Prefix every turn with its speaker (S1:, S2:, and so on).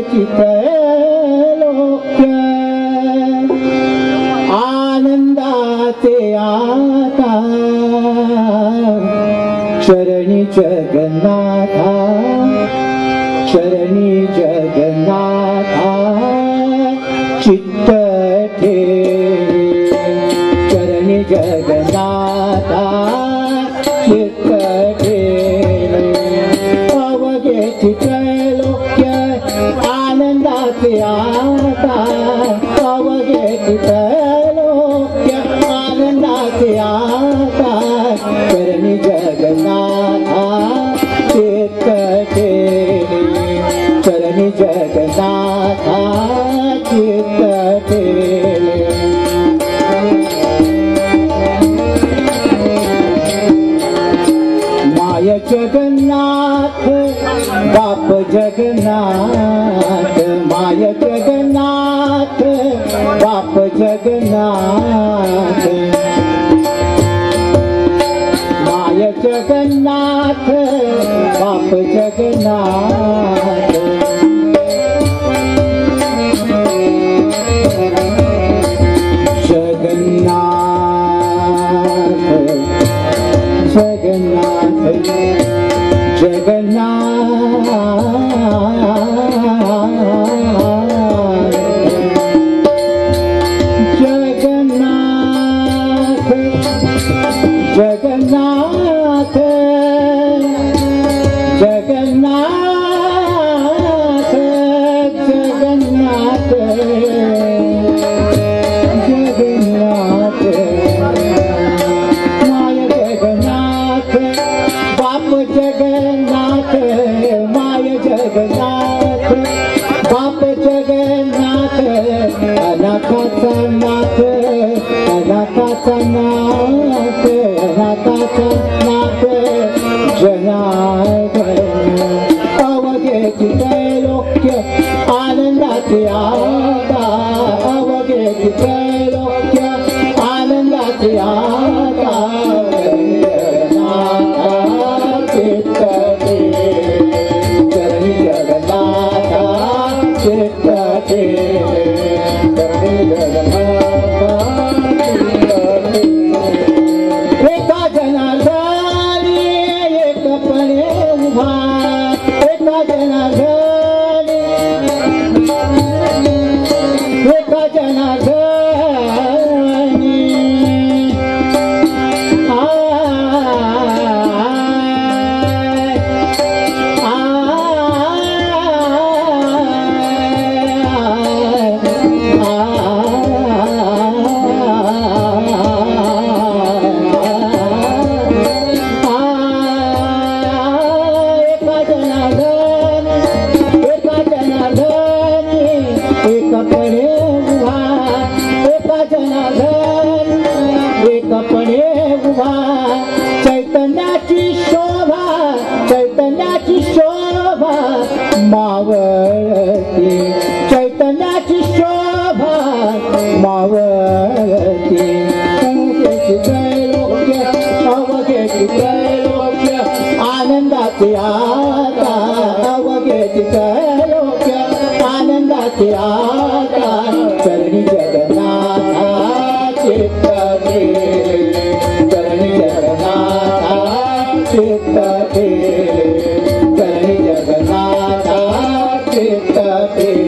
S1: चित्रलोक्य आनंदाचे आता शरणी जगन्नाथा शरणी जगन्नाथा चित्त ठेवी शरणी जगन्नाथा चित्त ठेवी अवघे चित्रलोक्य आनंदाचे आता अवघे चित्रलोक्य आनंदाचे आता शरणी जगन्नाथा चित्त ठेवी शरणी जगन्नाथा चित्त ठेवी माय जगन्नाथ बाप जगन्नाथ माय जगन्नाथ बाप जगन्नाथ माय जगन्नाथ बाप जगन्नाथ जगन्नाथ जगन्नाथ जगन्नाथ जगन्नाथ जगन्नाथ जगन्नाथ जगन्नाथ माय जगन्नाथ बाप जगन्नाथ माय जगन्नाथ बाप जगन्नाथ अनाथाचा नाथ अनाथाचा नाथ अनाथाचा नाथ जनार्दन अवघे चित्रलोक्य आनंदाचे आता अवघे चित्रलोक्य आनंदाचे आता चित्त शरणी जगन्नाथा चित्त शरणी जगन्नाथा एका जनार्दनी एकपणे उभा एका जनार्दनी एका जनार्दनी चैतन्याची शोभा मावळती चैतन्याची शोभा मावळती अवघे चित्रलोक्य आनंदाचे आता अवघे चित्रलोक्य आनंदाचे आता शरणी जगन्नाथा चित्त ठेवी शरणी जगन्नाथा चित्त ठेवी शरणी जगन्नाथा चित्त ठेवी